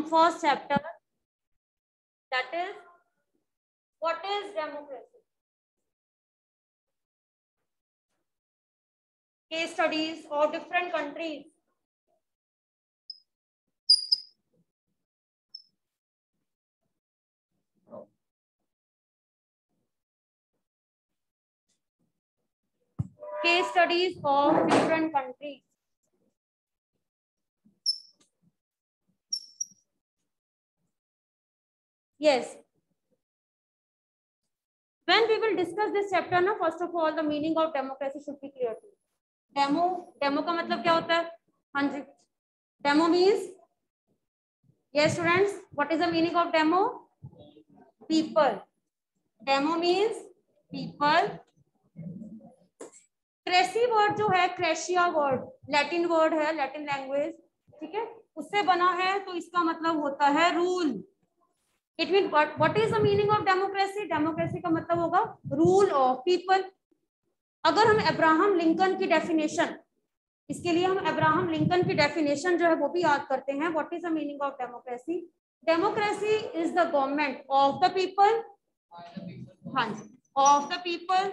First chapter, that is what is democracy. Case studies of different countries. Case studies of different countries. Yes. When we will discuss this chapter, ना, first of all, the meaning of democracy should be clear to you. Demo का मतलब क्या होता है? हाँ जी. Demo means, yes students, what is the meaning of demo? People. Demo means people. Cracy word जो है, क्रेशिया वर्ड लैटिन वर्ड है, लैटिन लैंग्वेज, ठीक है, उससे बना है, तो इसका मतलब होता है rule. It mean what is the meaning of democracy? Democracy का मतलब होगा रूल ऑफ पीपल। अगर हम अब्राहम लिंकन की डेफिनेशन, इसके लिए हम अब्राहम लिंकन की डेफिनेशन जो है वो भी याद करते हैं। What is the meaning of democracy? Democracy is the government of the people, हाँ जी, of the people,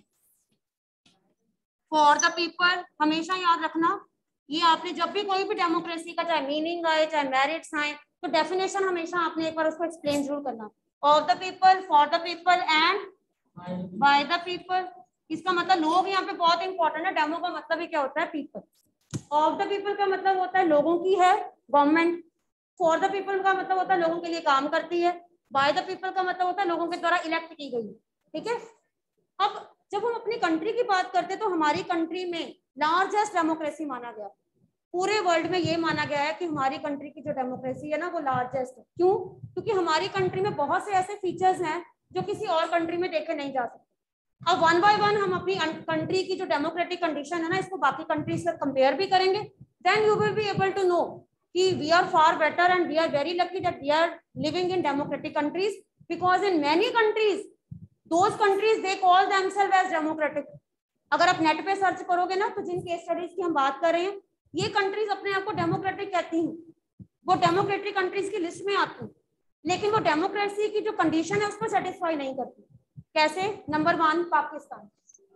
for the people. हमेशा याद रखना, ये आपने जब भी कोई भी डेमोक्रेसी का चाहे मीनिंग आए, चाहे मेरिट्स आए, तो डेफिनेशन हमेशा आपने एक बार उसको एक्सप्लेन जरूर करना। Of the people, for the people and by the people. इसका मतलब लोग यहाँ पे बहुत इंपॉर्टेंट है। डेमो का मतलब ही क्या होता है? पीपल। ऑफ द पीपल का मतलब होता है लोगों की है गवर्नमेंट। फॉर द पीपल का मतलब होता है लोगों के लिए काम करती है। बाय द पीपल का मतलब होता है लोगों के द्वारा इलेक्ट की गई। ठीक है, अब जब हम अपनी कंट्री की बात करते हैं तो हमारी कंट्री में लार्जेस्ट डेमोक्रेसी माना गया। पूरे वर्ल्ड में ये माना गया है कि हमारी कंट्री की जो डेमोक्रेसी है ना वो लार्जेस्ट है। क्यों? क्योंकि हमारी कंट्री में बहुत से ऐसे फीचर्स हैं जो किसी और कंट्री में देखे नहीं जा सकते। अब वन बाय वन हम अपनी कंट्री की जो डेमोक्रेटिक कंडीशन है ना, इसको बाकी कंट्रीज से कंपेयर भी करेंगे। Then you will be able to know कि we are far better and we are very lucky that we are living in democratic countries, because in many countries those countries they call themselves as democratic। अगर आप net पे search करोगे ना, तो जिन case studies की हम बात कर रहे हैं, ये कंट्रीज अपने आप को डेमोक्रेटिक कहती हैं, वो डेमोक्रेटिक कंट्रीज की लिस्ट में आती हैं, लेकिन वो डेमोक्रेसी की जो कंडीशन है उसको सेटिस्फाई नहीं करती। कैसे? नंबर 1 पाकिस्तान।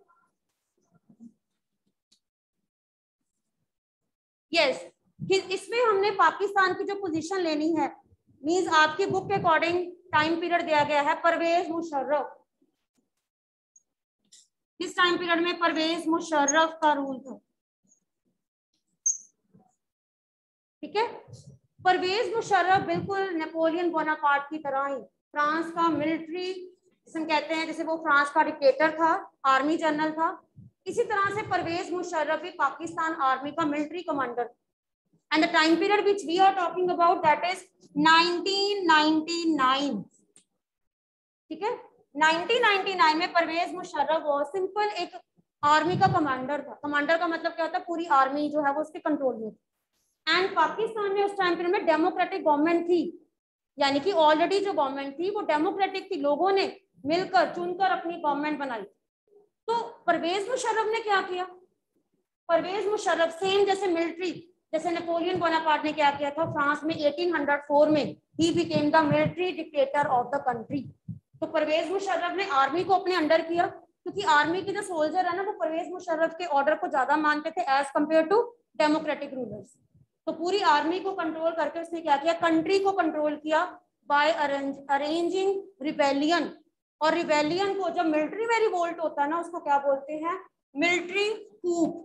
यस, इसमें हमने पाकिस्तान की जो पोजीशन लेनी है, मींस आपकी बुक के अकॉर्डिंग टाइम पीरियड दिया गया है परवेज मुशर्रफ। किस टाइम पीरियड में परवेज मुशर्रफ का रूल था? ठीक है, परवेज मुशर्रफ बिल्कुल नेपोलियन बोनापार्ट की तरह ही फ्रांस का मिलिट्री जिसे कहते हैं, जैसे वो फ्रांस का डिक्टेटर था, आर्मी जनरल था, इसी तरह से परवेज मुशर्रफ भी पाकिस्तान आर्मी का military commander. And the time period which we are talking about that is 1999। ठीक है, 1999 में परवेज मुशर्रफ वो सिंपल एक आर्मी का कमांडर था। कमांडर का मतलब क्या होता है? पूरी आर्मी जो है वो उसके कंट्रोल में थी। एंड पाकिस्तान में उस टाइम पीरियड में डेमोक्रेटिक गवर्नमेंट थी, यानी कि ऑलरेडी जो गवर्नमेंट थी वो डेमोक्रेटिक थी, लोगों ने मिलकर चुनकर अपनी गवर्नमेंट बनाई। तो परवेज मुशर्रफ ने क्या किया? परवेज मुशर्रफ सेम जैसे मिलिट्री, जैसे नेपोलियन बोनापार्ट ने क्या किया था फ्रांस में 1804 में, he became the military dictator of the country. तो परवेज मुशर्रफ ने आर्मी को अपने अंडर किया, क्योंकि आर्मी के जो सोल्जर है ना वो परवेज मुशर्रफ के ऑर्डर को ज्यादा मानते थे as compare to democratic rulers. तो पूरी आर्मी को कंट्रोल करके उसने क्या किया? कंट्री को कंट्रोल किया बाय अरेंजिंग रिबेलियन। और रिबेलियन को जब मिलिट्री में रिवोल्ट होता है ना, उसको क्या बोलते हैं? Military coup,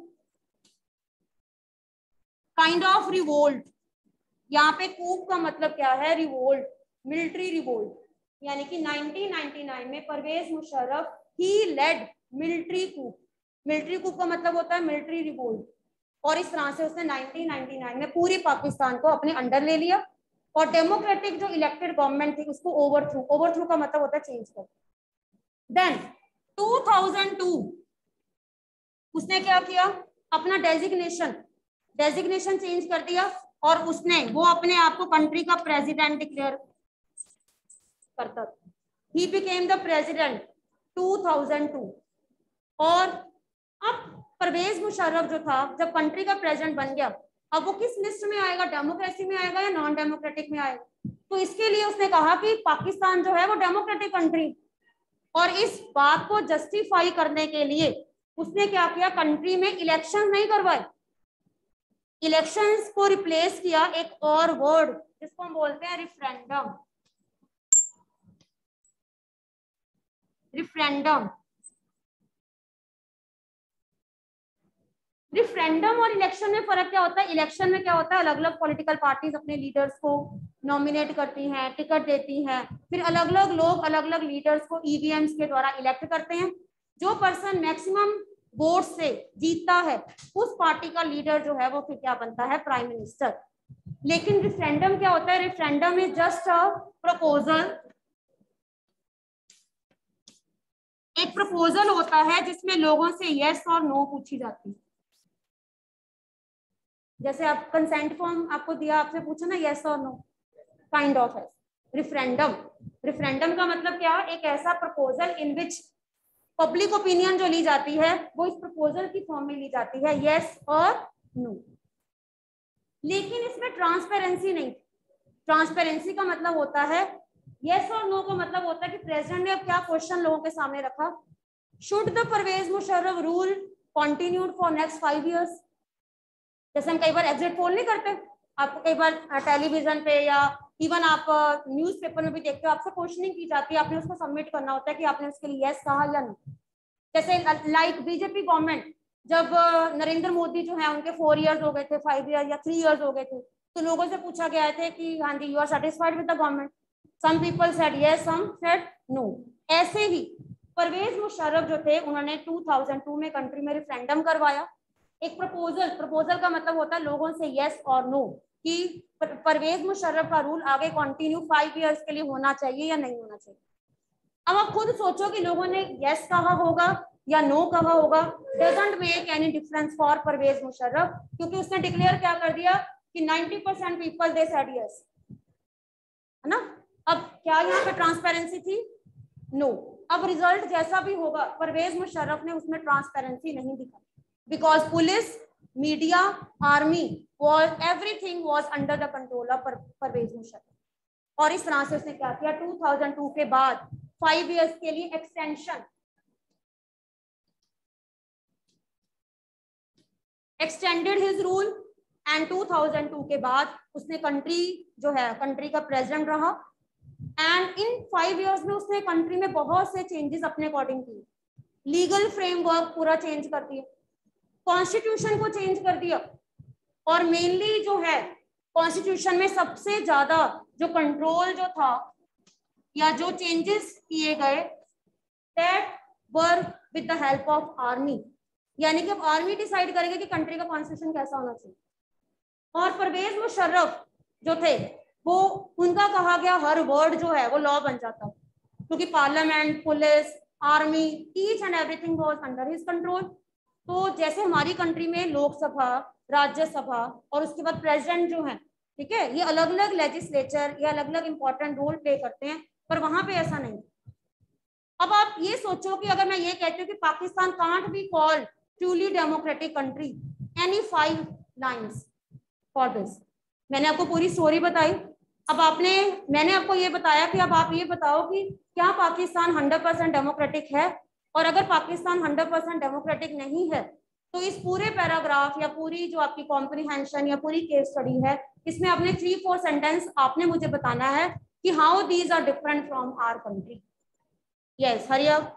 kind of revolt. यहाँ पे कूप का मतलब क्या है? Revolt, military revolt. यानी कि 1999 में Parvez Musharraf he led military coup. Military coup का मतलब होता है मिलिट्री रिवोल्ट। और इस तरह से उसने 1999 में पूरी पाकिस्तान को अपने अंडर ले लिया और डेमोक्रेटिक जो इलेक्टेड गवर्नमेंट थी उसको ओवरथ्रू। ओवरथ्रू का मतलब होता है चेंज कर। देन 2002 उसने क्या किया? अपना डेजिग्नेशन चेंज कर दिया और उसने वो अपने आप को कंट्री का प्रेसिडेंट डिक्लेयर करता था। He became the president 2002। और अब परवेज मुशर्रफ जो था, जब कंट्री का प्रेसिडेंट बन गया अब वो किस लिस्ट में आएगा, डेमोक्रेसी में आएगा या नॉन डेमोक्रेटिक में आएगा? तो इसके लिए उसने कहा कि पाकिस्तान जो है वो डेमोक्रेटिक कंट्री, और इस बात को जस्टिफाई करने के लिए उसने क्या किया, कंट्री में इलेक्शन नहीं करवाए, इलेक्शंस को रिप्लेस किया एक और वर्ड जिसको हम बोलते हैं रिफरेंडम। रिफरेंडम, रिफरेंडम और इलेक्शन में फर्क क्या होता है? इलेक्शन में क्या होता है, अलग अलग पॉलिटिकल पार्टीज अपने लीडर्स को नॉमिनेट करती हैं, टिकट देती हैं, फिर अलग अलग लोग अलग अलग लीडर्स को ईवीएम्स के द्वारा इलेक्ट करते हैं। जो पर्सन मैक्सिमम वोट से जीतता है उस पार्टी का लीडर जो है वो फिर क्या बनता है, प्राइम मिनिस्टर। लेकिन रेफरेंडम क्या होता है? Referendum is just a proposal, एक प्रपोजल होता है जिसमें लोगों से यस और नो पूछी जाती है। जैसे आप कंसेंट फॉर्म आपको दिया, आपसे पूछा ना यस और नो, काइंड ऑफ है रिफरेंडम। रिफरेंडम का मतलब क्या? एक ऐसा proposal in which public opinion जो ली जाती है वो इस प्रपोजल की फॉर्म में ली जाती है, यस और नो। लेकिन इसमें ट्रांसपेरेंसी नहीं। ट्रांसपेरेंसी का मतलब होता है, यस और नो का मतलब होता है कि प्रेसिडेंट ने अब क्या क्वेश्चन लोगों के सामने रखा, should the Parvez Musharraf rule continued for next 5 years। जैसे हम कई बार एग्जिट पोल नहीं करते, आपको कई बार टेलीविजन पे या इवन आप न्यूज़पेपर में भी देखते हो, आपसे क्वेश्चनिंग की जाती है, आपने उसको सबमिट करना होता है कि आपने उसके लिए यस कहा या नहीं। जैसे लाइक बीजेपी गवर्नमेंट, जब नरेंद्र मोदी जो है उनके 4 years हो गए थे, 5 years या 3 years हो गए थे, तो लोगों से पूछा गया थे कि हाँ जी you are satisfied with the government. Some people said yes, some said no. ऐसे ही परवेज मुशर्रफ जो थे उन्होंने 2002 में कंट्री में रेफरेंडम करवाया। एक प्रपोजल, प्रपोजल का मतलब होता है लोगों से यस और नो कि परवेज मुशर्रफ का रूल आगे कंटिन्यू 5 years के लिए होना चाहिए या नहीं होना चाहिए। अब आप खुद सोचो कि लोगों ने यस कहा होगा या नो कहा होगा, doesn't make any difference for Parvez Musharraf, क्योंकि उसने डिक्लेयर क्या कर दिया कि 90% पीपल दे सेड यस, है ना। अब क्या यहाँ पे ट्रांसपेरेंसी थी? नो। अब रिजल्ट जैसा भी होगा, परवेज मुशर्रफ ने उसमें ट्रांसपेरेंसी नहीं दिखाई, because police, media, army was everything was under the control of Parvez Musharraf. और इस तरह से उसने क्या किया, 2002 के बाद 5 years के लिए extension, extended his rule, and 2002 के बाद उसने कंट्री जो है, कंट्री का प्रेसिडेंट रहा। एंड इन 5 years में उसने कंट्री में बहुत से चेंजेस अपने अकॉर्डिंग किए। लीगल फ्रेमवर्क पूरा चेंज कर दिया, कॉन्स्टिट्यूशन को चेंज कर दिया, और मेनली जो है कॉन्स्टिट्यूशन में सबसे ज्यादा जो कंट्रोल जो था या जो चेंजेस किए गए, that were with the help of army. यानी कि अब आर्मी डिसाइड करेगा कि कंट्री का कॉन्स्टिट्यूशन कैसा होना चाहिए। और परवेज मुशर्रफ जो थे वो, उनका कहा गया हर वर्ड जो है वो लॉ बन जाता, क्योंकि parliament, police, army, each and everything was under his control. तो जैसे हमारी कंट्री में लोकसभा, राज्यसभा और उसके बाद प्रेसिडेंट जो है, ठीक है, ये अलग अलग लेजिस्लेचर या अलग अलग इंपॉर्टेंट रोल प्ले करते हैं, पर वहां पे ऐसा नहीं। अब आप ये सोचो कि अगर मैं ये कहती हूँ कि Pakistan can't be called truly democratic country, any 5 lines for this. मैंने आपको पूरी स्टोरी बताई। अब मैंने आपको ये बताया कि अब आप ये बताओ कि क्या पाकिस्तान 100% डेमोक्रेटिक है, और अगर पाकिस्तान 100% डेमोक्रेटिक नहीं है तो इस पूरे पैराग्राफ या पूरी जो आपकी कॉम्प्रिहेंशन या पूरी केस स्टडी है, इसमें आपने 3-4 सेंटेंस आपने मुझे बताना है कि how these are different from our country. Yes, hurry up.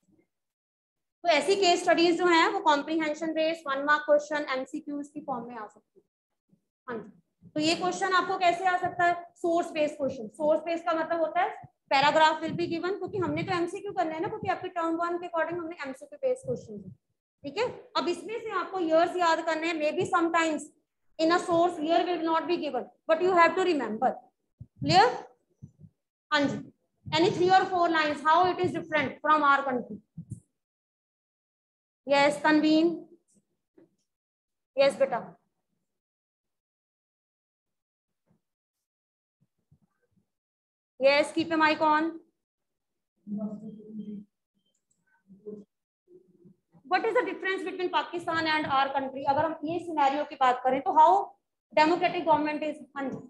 तो ऐसी केस स्टडीज जो हैं वो comprehension based 1 mark question MCQs की फॉर्म में आ सकती है। हाँ जी, तो ये क्वेश्चन आपको कैसे आ सकता है? Source based question. Source based का मतलब होता है पैराग्राफ विल बी गिवन, क्योंकि हमने तो एमसीक्यू करना है ना, क्योंकि आपके टर्म 1 के अकॉर्डिंग हमने एमसीक्यू बेस्ड क्वेश्चन है, ठीक है। अब इसमें से आपको ईयर्स याद करने हैं, maybe sometimes in a source year will not be given, but you have to remember. Clear? हाँ जी, any 3 or 4 lines how it is different from our country. Yes, Tanveen. Yes, beta. Yes, keep your mic on. What is the difference between Pakistan and our country? अगर हम ये scenario की बात करें तो how democratic government is, हाँ जी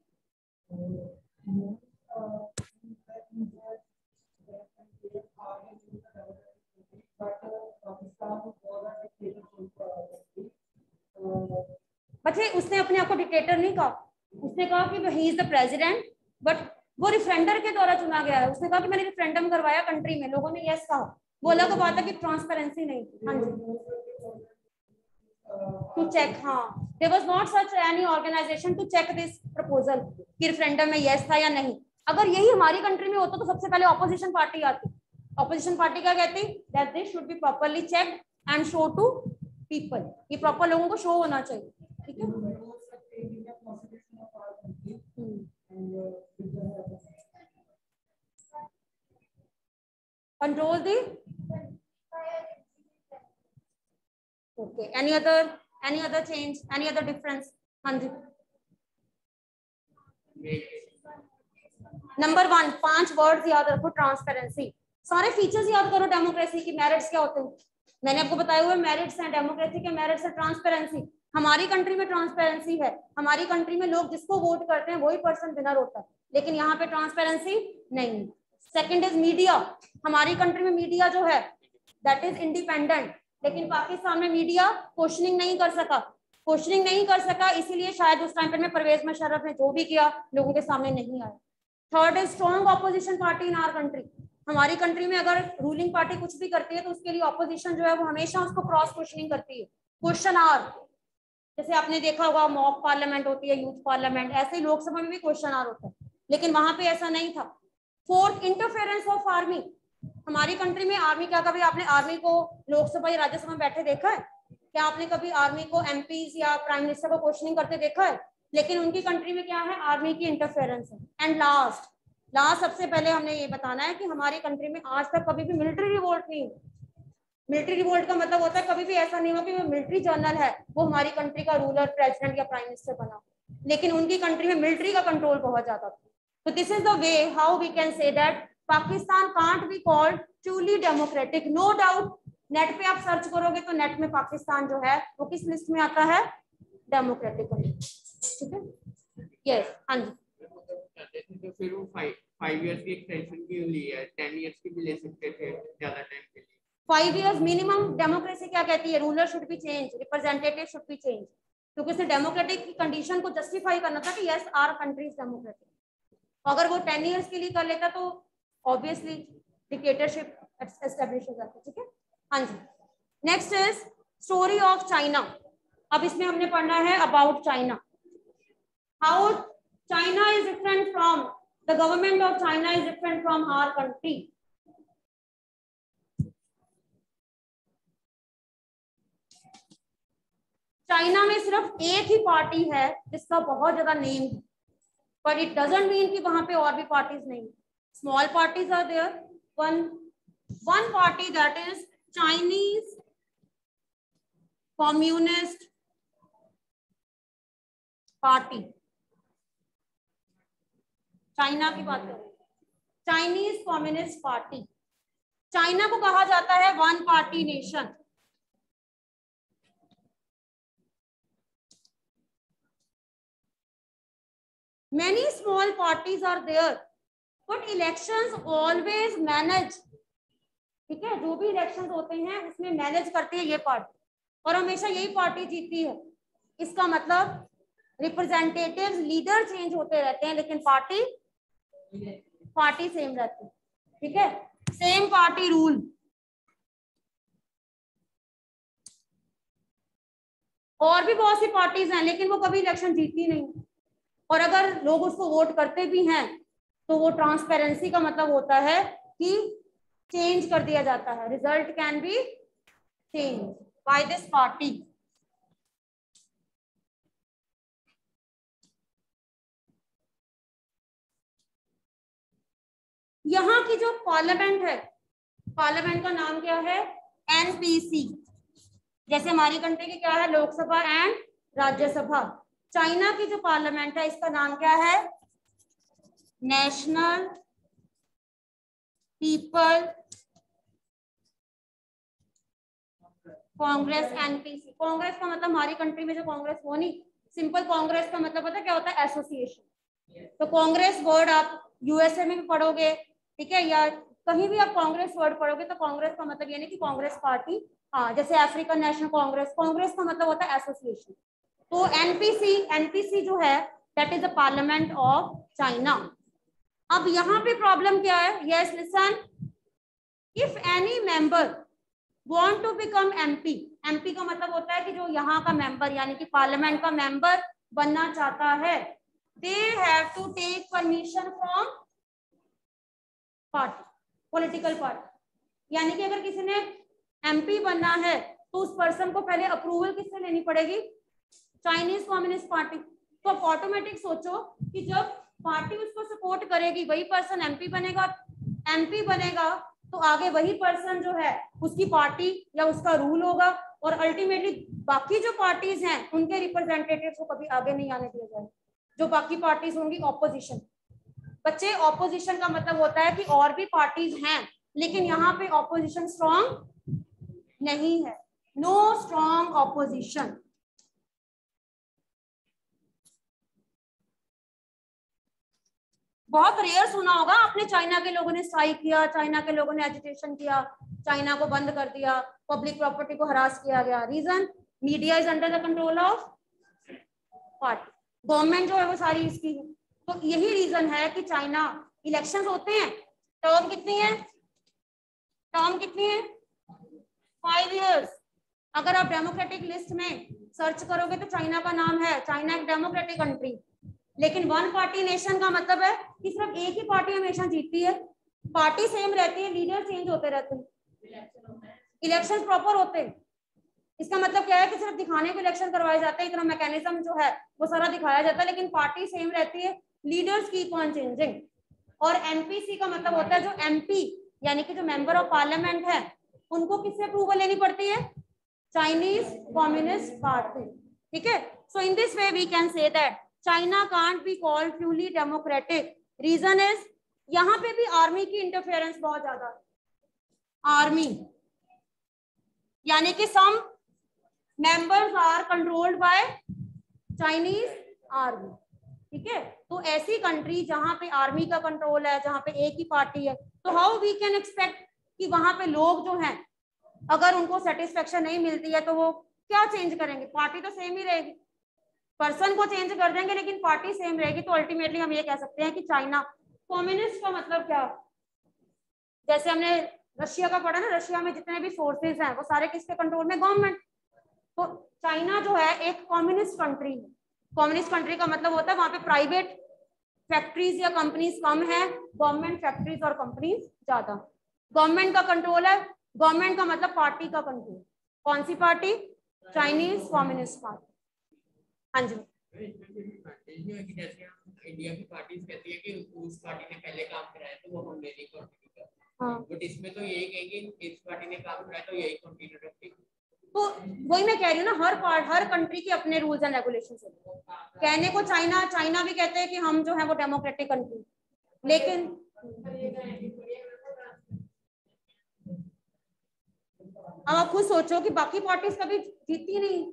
बच्चे, उसने अपने आप को डिक्टेटर नहीं कहा, उसने कहा कि he is the president, but वो रिफरेंडर के द्वारा चुना गया है। उसने कहा कि मैंने रिफरेंडम करवाया कंट्री में, लोगों ने यस कहा, वो अलग बात है कि ट्रांसपेरेंसी नहीं थी। हाँ जी, टू चेक, हाँ there was not such any organisation to check this proposal कि रेफरेंडम में यस था या नहीं। अगर यही हमारी कंट्री में होता तो सबसे पहले ऑपोजिशन पार्टी आती। ऑपोजिशन पार्टी क्या कहती, that this should be properly checked and show to people, ये प्रॉपर लोगों को शो होना चाहिए, ठीक है। कंट्रोल दी, okay, any other change, any other difference? हाँ जी, नंबर 1 5 वर्ड्स याद रखो, ट्रांसपेरेंसी। सारे फीचर्स याद करो डेमोक्रेसी की। मेरिट्स क्या होते हैं, मैंने आपको बताया हुआ मेरिट्स हैं डेमोक्रेसी के। मेरिट्स है ट्रांसपेरेंसी। हमारी कंट्री में ट्रांसपेरेंसी है, हमारी कंट्री में लोग जिसको वोट करते हैं वही पर्सन विनर होता है, लेकिन यहाँ पे ट्रांसपेरेंसी नहीं। Second is media. हमारी कंट्री में मीडिया जो है दैट इज इंडिपेंडेंट, लेकिन पाकिस्तान में मीडिया क्वेश्चनिंग नहीं कर सका। क्वेश्चनिंग नहीं कर सका इसीलिए शायद उस टाइम पर में परवेज मुशर्रफ ने जो भी किया लोगों के सामने नहीं आया। Third is strong opposition party in our country. हमारी कंट्री में अगर रूलिंग पार्टी कुछ भी करती है तो उसके लिए ऑपोजिशन जो है वो हमेशा उसको क्रॉस क्वेश्चनिंग करती है, क्वेश्चन आर। जैसे आपने देखा होगा मॉक पार्लियामेंट होती है, यूथ पार्लियामेंट, ऐसे ही लोकसभा में भी क्वेश्चन आर होता है, लेकिन वहां पे ऐसा नहीं था। Fourth, interference of army. हमारी कंट्री में आर्मी क्या, कभी आपने आर्मी को लोकसभा या राज्यसभा में बैठे देखा है? क्या आपने कभी आर्मी को एमपी या प्राइम मिनिस्टर को क्वेश्चनिंग करते देखा है? लेकिन उनकी कंट्री में क्या है, आर्मी की इंटरफेरेंस है। एंड लास्ट सबसे पहले हमने ये बताना है कि हमारी कंट्री में आज तक कभी भी मिलिट्री रिवोल्ट नहीं हुई। मिलिट्री रिवोल्ट का मतलब होता है कभी भी ऐसा नहीं हुआ कि वो मिलिट्री जनरल है वो हमारी कंट्री का रूलर, प्रेसिडेंट या प्राइम मिनिस्टर बना, लेकिन उनकी कंट्री में मिलिट्री का कंट्रोल बहुत ज्यादा था। तो this is the way how we can say that Pakistan can't be called truly democratic. No doubt, net पे आप सर्च करोगे तो नेट में पाकिस्तान जो है वो किस लिस्ट में आता है, डेमोक्रेटिक। ठीक है, यस, हाँ जी। तो फिर वो 5 इयर्स की एक्सटेंशन की ली है, 10 इयर्स की भी ले सकते थे ज्यादा टाइम के लिए। 5 इयर्स मिनिमम। डेमोक्रेसी क्या कहती है, ruler should be change, representative should be change, क्योंकि इसने डेमोक्रेटिक की कंडीशन को जस्टिफाई करना था कि yes our country is democratic. अगर वो 10 इयर्स के लिए कर लेता तो ऑब्वियसली डिक्टेटरशिप एस्टेब्लिश हो जाती। ठीक है, हाँ जी। Next is story of China. अब इसमें हमने पढ़ना है about China, how China is different from the government of China is different from our country. China में सिर्फ एक ही पार्टी है जिसका बहुत ज्यादा नेम है, but it doesn't mean कि वहां पे और भी पार्टीज नहीं। Small parties are there, one party that is Chinese Communist Party। China की बात करें, चाइनीज कम्युनिस्ट पार्टी। चाइना को कहा जाता है one party nation. Many small parties are there, but elections always manage। ठीक है, जो भी इलेक्शन होते हैं उसमें मैनेज करती है ये पार्टी, और हमेशा यही पार्टी जीतती है। इसका मतलब रिप्रेजेंटेटिव्स, लीडर चेंज होते रहते हैं लेकिन पार्टी सेम रहती है। ठीक है, सेम पार्टी रूल। और भी बहुत सी पार्टीज हैं लेकिन वो कभी इलेक्शन जीतती नहीं, और अगर लोग उसको वोट करते भी हैं तो वो ट्रांसपेरेंसी का मतलब होता है कि चेंज कर दिया जाता है, result can be change by this party. यहाँ की जो पार्लियामेंट है, पार्लियामेंट का नाम क्या है, एनपीसी। जैसे हमारी कंट्री की क्या है, लोकसभा एंड राज्यसभा। चाइना की जो पार्लियामेंट है इसका नाम क्या है, National People Congress, NPC. Congress का मतलब हमारी कंट्री में जो कांग्रेस वो नहीं, सिंपल कांग्रेस का मतलब पता क्या होता है? एसोसिएशन। तो कांग्रेस वर्ड आप यूएसए में भी पढ़ोगे, ठीक है, या कहीं भी आप कांग्रेस वर्ड पढ़ोगे तो कांग्रेस का मतलब ये नहीं कि कांग्रेस पार्टी, हाँ, जैसे अफ्रीकन नेशनल कांग्रेस, कांग्रेस का मतलब होता है एसोसिएशन। तो एनपीसी, एनपीसी जो है that is the parliament of China. अब यहाँ पे प्रॉब्लम क्या है? Yes listen, if any member want to become MP, MP का मतलब होता है कि जो यहाँ का मेंबर यानी कि पार्लियामेंट का मेंबर बनना चाहता है, they have to take permission from party, political party. यानी कि अगर किसी ने एमपी बनना है तो उस पर्सन को पहले अप्रूवल किससे लेनी पड़ेगी? Chinese Communist Party. तो आप ऑटोमेटिक सोचो कि जब पार्टी उसको सपोर्ट करेगी वही पर्सन एमपी बनेगा, एमपी बनेगा तो आगे वही पर्सन जो है उसकी पार्टी या उसका रूल होगा, और अल्टीमेटली बाकी जो पार्टीज हैं उनके रिप्रेजेंटेटिव्स को कभी आगे नहीं आने दिया जाएगा। जो बाकी पार्टीज होंगी ऑपोजिशन। बच्चे, ऑपोजिशन का मतलब होता है कि और भी पार्टीज हैं लेकिन यहाँ पे ऑपोजिशन स्ट्रॉन्ग नहीं है, नो स्ट्रॉन्ग ऑपोजिशन। बहुत रेयर सुना होगा आपने चाइना के लोगों ने स्ट्राइक किया, चाइना के लोगों ने एजिटेशन किया, चाइना को बंद कर दिया, पब्लिक प्रॉपर्टी को हरास किया गया। Reason, media is under the control of party, government जो है वो सारी इसकी है। तो यही रीजन है कि चाइना, इलेक्शंस होते हैं, टर्म कितनी है? टर्म कितनी है? 5 years। अगर आप डेमोक्रेटिक लिस्ट में सर्च करोगे तो चाइना का नाम है, चाइना एक डेमोक्रेटिक कंट्री। लेकिन वन पार्टी नेशन का मतलब है कि सिर्फ एक ही पार्टी हमेशा जीतती है, पार्टी सेम रहती है, लीडर चेंज होते रहते हैं, इलेक्शन प्रॉपर होते हैं। इसका मतलब क्या है कि सिर्फ दिखाने को इलेक्शन करवाए जाते हैं, इतना मैकेनिज्म जो है वो सारा दिखाया जाता है, लेकिन पार्टी सेम रहती है, लीडर्स कीप ऑन चेंजिंग। और एमपीसी का मतलब होता है जो एमपी यानी कि जो मेंबर ऑफ पार्लियामेंट है उनको किससे अप्रूवल लेनी पड़ती है? चाइनीज कम्युनिस्ट पार्टी, ठीक है। So in this way we can say that China can't be called purely democratic. Reason is, यहाँ पे भी आर्मी की इंटरफेरेंस बहुत ज्यादा है। आर्मी यानी कि some members are controlled by Chinese army, ठीक है। तो ऐसी कंट्री जहां पे आर्मी का कंट्रोल है, जहां पे एक ही पार्टी है, तो हाउ वी कैन एक्सपेक्ट कि वहां पे लोग जो हैं अगर उनको सेटिस्फेक्शन नहीं मिलती है तो वो क्या चेंज करेंगे? पार्टी तो सेम ही रहेगी, पर्सन को चेंज कर देंगे लेकिन पार्टी सेम रहेगी। तो अल्टीमेटली हम ये कह सकते हैं कि चाइना कम्युनिस्ट का मतलब क्या? जैसे हमने रशिया का पढ़ा ना, रशिया में जितने भी फोर्सेस हैं वो सारे किसके कंट्रोल में? गवर्नमेंट। तो चाइना जो है एक कम्युनिस्ट कंट्री है। कम्युनिस्ट कंट्री का मतलब होता है वहां पे प्राइवेट फैक्ट्रीज या कंपनीज कम है, गवर्नमेंट फैक्ट्रीज और कंपनीज ज्यादा। गवर्नमेंट का कंट्रोल है, गवर्नमेंट का मतलब पार्टी का कंट्रोल। कौन सी पार्टी? Chinese Communist Party. हाँ जी। जैसे हम इंडिया की पार्टीज कहती है कि उस पार्टी ने पहले काम कराया तो वो हम नहीं कंटिन्यू कर, हाँ, बट इसमें तो यही कहेंगे इस पार्टी ने काम कराया तो यही कंटिन्यू रखेंगे। तो वही मैं कह रही हूँ ना, हर कंट्री के अपने रूल्स एंड रेगुलेशंस होते हैं। कहने को चाइना भी कहते हैं कि हम जो है वो डेमोक्रेटिक कंट्री, लेकिन अब आप खुद सोचो कि बाकी पार्टीज कभी जीती नहीं।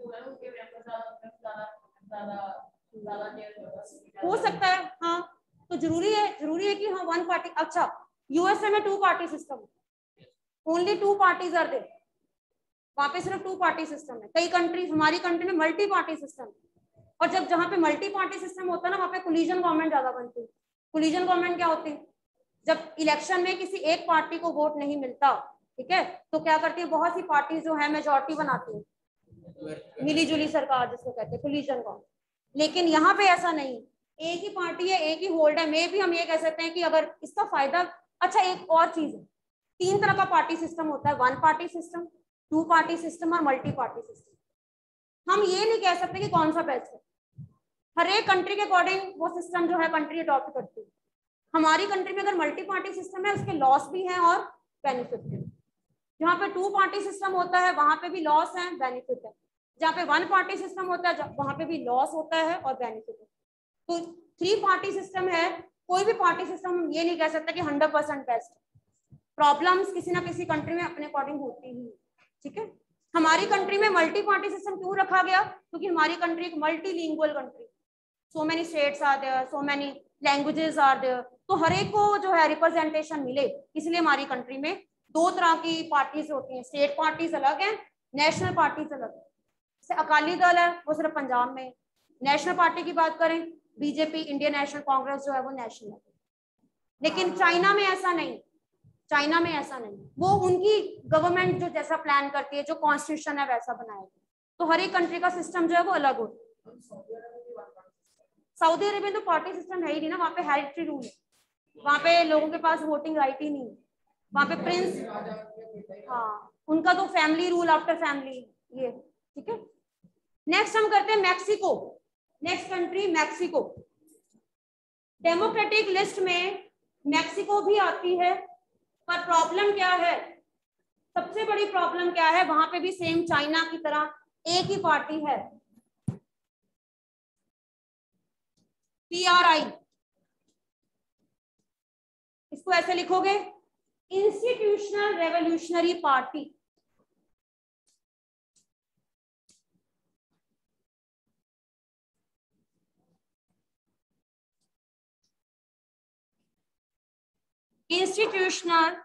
हो सकता है, हाँ। तो जरूरी है कि हाँ वन पार्टी। अच्छा, यूएसए में 2 party system, only 2 parties are there. वहां पे सिर्फ 2 पार्टी सिस्टम है। कई कंट्रीज, हमारी कंट्री में मल्टी पार्टी सिस्टम, और जब जहाँ पे मल्टी पार्टी सिस्टम होता है ना वहाँ पे कोलिजन गवर्नमेंट ज्यादा बनती है। कोलिजन गवर्नमेंट क्या होती है? जब इलेक्शन में किसी एक पार्टी को वोट नहीं मिलता, ठीक है, तो क्या करती है, बहुत सी पार्टी जो है मेजोरिटी बनाती है, मिली जुली सरकार जिसको कहते हैं कोलिजन गवर्नमेंट। लेकिन यहाँ पे ऐसा नहीं, एक ही पार्टी है, एक ही होल्ड है। मे भी हम ये कह सकते हैं कि अगर इसका फायदा, अच्छा एक और चीज है, 3 तरह का पार्टी सिस्टम होता है, 1 पार्टी सिस्टम, 2 पार्टी सिस्टम और मल्टी पार्टी सिस्टम। हम ये नहीं कह सकते कि कौन सा बेस्ट है, हर एक कंट्री के अकॉर्डिंग वो सिस्टम जो है कंट्री अडॉप्ट करती है। हमारी कंट्री में अगर मल्टी पार्टी सिस्टम है उसके लॉस भी हैं और बेनिफिट है। जहाँ पे 2 पार्टी सिस्टम होता है वहां पे भी लॉस है, बेनिफिट है। जहाँ पे 1 पार्टी सिस्टम होता है वहां पे भी लॉस होता है और बेनिफिट है। तो 3 पार्टी सिस्टम है, कोई भी पार्टी सिस्टम हम ये नहीं कह सकते कि 100% बेस्ट। प्रॉब्लम्स किसी ना किसी कंट्री में अपने अकॉर्डिंग होती ही, ठीक है। हमारी कंट्री में मल्टी पार्टी सिस्टम क्यों रखा गया? क्योंकि हमारी कंट्री एक multilingual country, so many states are there, so many languages are there, तो हर एक को जो है रिप्रेजेंटेशन मिले, इसलिए हमारी कंट्री में दो तरह की पार्टीज होती हैं, स्टेट पार्टीज अलग हैं, नेशनल पार्टीज अलग है। जैसे अकाली दल है वो सिर्फ पंजाब में, नेशनल पार्टी की बात करें बीजेपी, इंडियन नेशनल कांग्रेस जो है वो नेशनल है। लेकिन चाइना में ऐसा नहीं, चाइना में ऐसा नहीं, वो उनकी गवर्नमेंट जो जैसा प्लान करती है, जो कॉन्स्टिट्यूशन है वैसा बनाएगी, तो हर एक कंट्री का सिस्टम जो है वो अलग होता है। सऊदी अरेबिया तो पार्टी सिस्टम है ही नहीं ना, वहाँ पे हेरिडिटरी रूल है, वहाँ पे लोगों के पास वोटिंग राइट ही नहीं, वहाँ पे प्रिंस, हाँ उनका तो फैमिली रूल आफ्टर फैमिली ये, ठीक है। नेक्स्ट हम करते हैं Mexico, next country Mexico. Democratic list में मैक्सिको भी आती है, पर प्रॉब्लम क्या है, सबसे बड़ी प्रॉब्लम क्या है, वहां पे भी सेम चाइना की तरह एक ही पार्टी है, PRI, इसको ऐसे लिखोगे Institutional Revolutionary Party. Institutional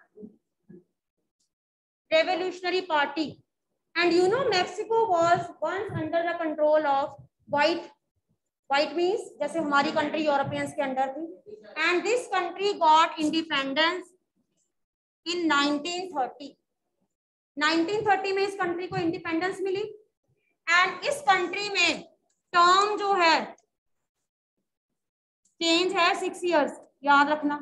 Revolutionary Party, and you know Mexico was once under the control of white means जैसे हमारी कंट्री यूरोपियंस के अंडर थी, and this country got independence in 1930। 1930 में इस कंट्री को इंडिपेंडेंस मिली, एंड इस कंट्री में टर्म जो है चेंज है 6 इयर्स, याद रखना।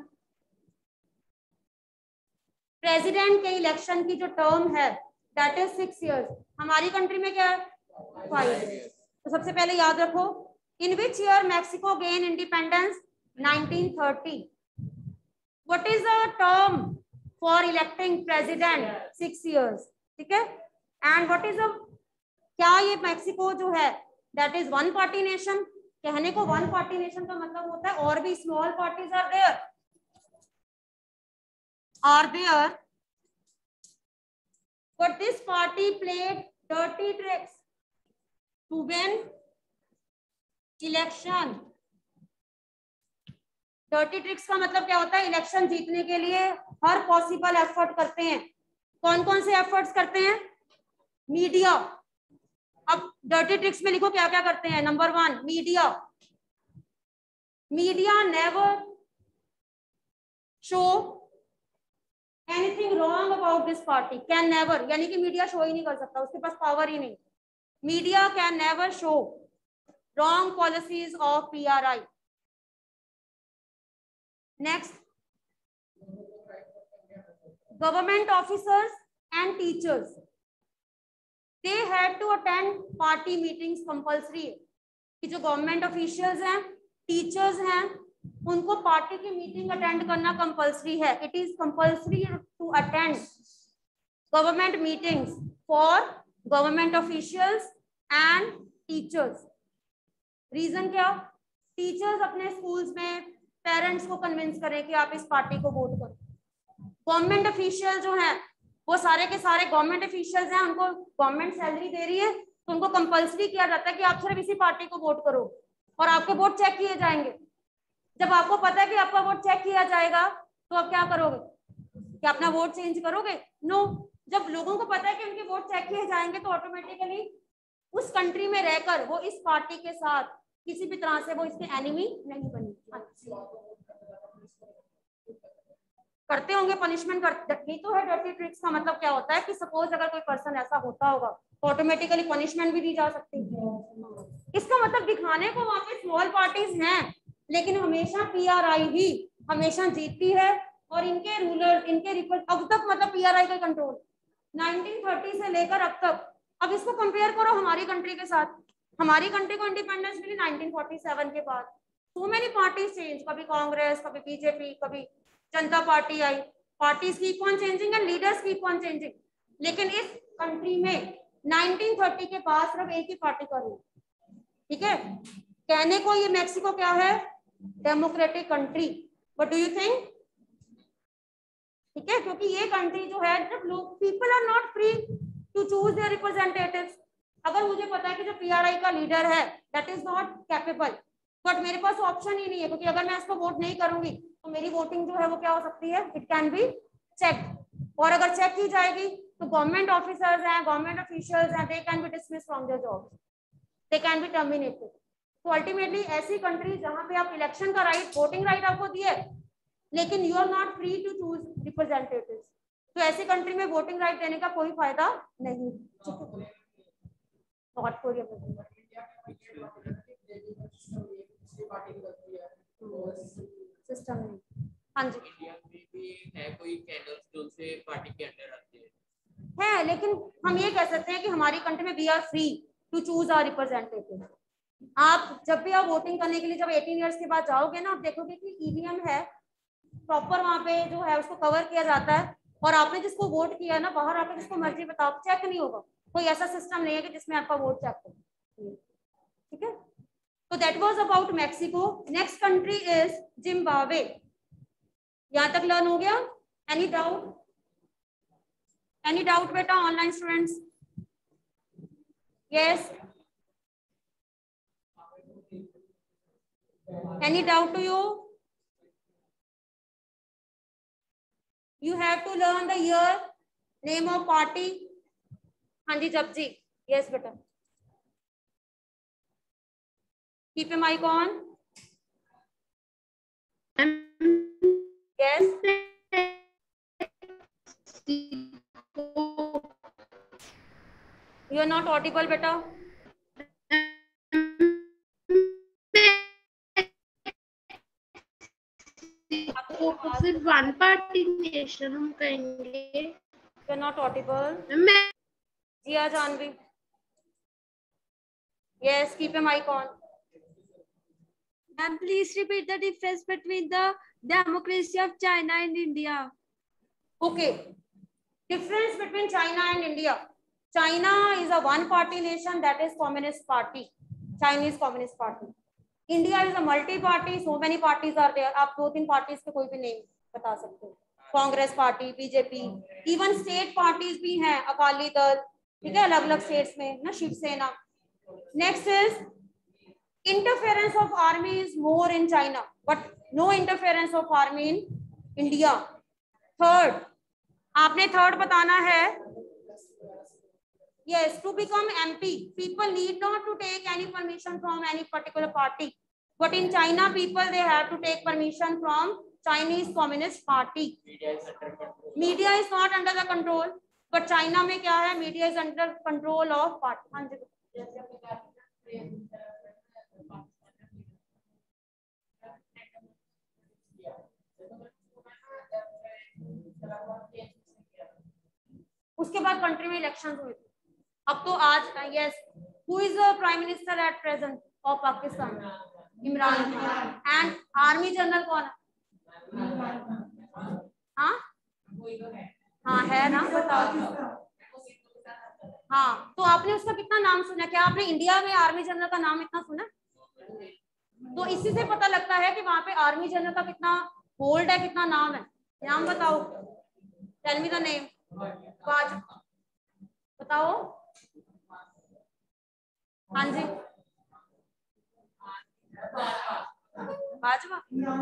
प्रेसिडेंट के इलेक्शन की जो टर्म है दैट इज 6 इयर्स, हमारी कंट्री में क्या है 5। तो सबसे पहले याद रखो, in which year Mexico gain independence 1930। What is the term for electing president 6 years, ठीक है। एंड व्हाट इज क्या ये मैक्सिको जो है that is one party nation. कहने को वन पार्टी नेशन का मतलब होता है और भी small parties are there, but this party played dirty tricks to win election। dirty tricks का मतलब क्या होता है, इलेक्शन जीतने के लिए हर पॉसिबल एफर्ट करते हैं। कौन कौन से एफर्ट्स करते हैं? मीडिया, अब डर्टी ट्रिक्स में लिखो क्या क्या करते हैं। Number 1 media never show anything wrong about this party, can never, यानी कि मीडिया शो ही नहीं कर सकता, उसके पास पावर ही नहीं। Media can never show wrong policies of PRI। Next, government officers and teachers they had to attend party meetings compulsory, कि जो गवर्नमेंट ऑफिशियल्स हैं, टीचर्स हैं, उनको पार्टी की मीटिंग अटेंड करना कंपल्सरी है। It is compulsory to attend government meetings for government officials and teachers. Reason क्या? Teachers अपने स्कूल्स में पेरेंट्स को कन्विंस करें कि आप इस पार्टी को वोट करो। गवर्नमेंट ऑफिशियल जो हैं वो सारे के सारे गवर्नमेंट ऑफिशियल्स हैं, उनको गवर्नमेंट सैलरी दे रही है, तो उनको कंपल्सरी किया जाता है कि आप सिर्फ इसी पार्टी को वोट करो, और आपके वोट चेक किए जाएंगे। जब आपको पता है कि आपका वोट चेक किया जाएगा तो आप क्या करोगे? क्या अपना वोट चेंज करोगे? नो। जब लोगों को पता है कि उनके वोट चेक किए जाएंगे तो ऑटोमेटिकली उस कंट्री में रहकर वो इस पार्टी के साथ किसी भी तरह से वो इसके एनिमी नहीं बनेगी। करते होंगे पनिशमेंट करते तो है। डर्टी ट्रिक्स का मतलब क्या होता है कि सपोज अगर कोई पर्सन ऐसा होता होगा तो ऑटोमेटिकली पनिशमेंट भी दी जा सकती है। इसका मतलब दिखाने को वहां पे स्मॉल पार्टीज हैं, लेकिन हमेशा PRI ही हमेशा जीतती है, और इनके रूलर इनके अब तक मतलब PRI का कंट्रोल 1930 से लेकर अब तक। अब इसको कंपेयर करो हमारी कंट्री के साथ। हमारी कंट्री को इंडिपेंडेंस मिली 1947 के बाद। सो मेनी पार्टीज चेंज, कभी कांग्रेस, कभी बीजेपी, कभी जनता पार्टी आई। Parties keep on changing and leaders keep on changing, लेकिन इस कंट्री में 1930 के बाद सिर्फ एक ही पार्टी का रूल। ठीक है, कहने को ये मैक्सिको क्या है? Democratic country. What do you think? ठीक है, क्योंकि ये कंट्री जो है जब लोग people are not free, to choose their representatives. अगर मुझे पता है कि जो पीआरआई का लीडर है that is not capable, but मेरे पास ऑप्शन ही नहीं है, क्योंकि अगर मैं इसको वोट नहीं करूंगी तो मेरी वोटिंग जो है वो क्या हो सकती है, इट कैन बी चेक, और अगर चेक की जाएगी तो गवर्नमेंट ऑफिसर्स हैं, गवर्नमेंट ऑफिशियल्स हैं, they can be dismiss from their job, they can be terminated. तो अल्टीमेटली ऐसी कंट्री जहां पे आप इलेक्शन का राइट, वोटिंग राइट आपको दिए, लेकिन you are not free to choose representatives, तो ऐसी कंट्री में वोटिंग राइट देने का कोई फायदा नहीं। नॉट फॉर सिस्टम नहीं। हाँ जी, इंडिया में भी है कोई कैडर्स जो से पार्टी के अंडर आते हैं है, लेकिन हम ये कह सकते हैं कि हमारी कंट्री में we are free to choose our representative. आप जब भी आप वोटिंग करने के लिए जब 18 इयर्स के बाद जाओगे ना, आप देखोगे कि ईवीएम है प्रॉपर, वहां पे जो है उसको कवर किया जाता है, और आपने जिसको वोट किया ना, बाहर आकर जिसको मर्जी बताओ, चेक नहीं होगा, कोई ऐसा सिस्टम नहीं है कि जिसमें आपका वोट चेक हो। ठीक है, तो that was about Mexico. Next country is Zimbabwe. यहां तक लर्न हो गया? Any doubt? एनी डाउट बेटा online students? Yes, any doubt to you? You have to learn the year, name of party. हाँ जी जब जी, yes बेटा, keep your mic on. Yes, you are not audible बेटा. सिर्फ one party nation हम कहेंगे। You are not audible. मैं जिया Janvi. Yes, keep your mic on. Ma'am, please repeat the difference between the democracy of China and India. Okay, difference between China and India. China is a one-party nation, that is Communist Party, Chinese Communist Party. India is a multi-party, so many parties are there. आप 2-3 parties के कोई भी name बता सकते हो, Congress party, BJP, even state parties भी हैं, अकाली दल, ठीक है, अलग अलग स्टेट्स में ना, Shiv Sena. Next is interference of army is more in China, but no interference of army in India. Third, आपने third बताना है. Yes, to become MP, people need not to take any permission from any particular party, but in China, people they have to take permission from Chinese Communist Party. Media is not under the control, but China में क्या है? Media is under control of party. उसके बाद country में election हुए थे. अब तो आज yes, who is the prime minister at present of Pakistan? Imran Khan. And army general कौन है? हाँ हाँ है ना, बताओ. हाँ, तो आपने उसका कितना नाम सुना? क्या आपने इंडिया में आर्मी जनरल का नाम इतना सुना? तो इसी से पता लगता है कि वहां पे आर्मी जनरल का कितना होल्ड है, कितना नाम है. नाम बताओ, टेल मी द नेम. बताओ. हाँ जी, बाजवा,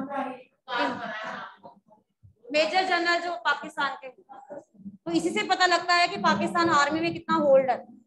मेजर जनरल जो पाकिस्तान के. तो इसी से पता लगता है कि पाकिस्तान आर्मी में कितना होल्ड है.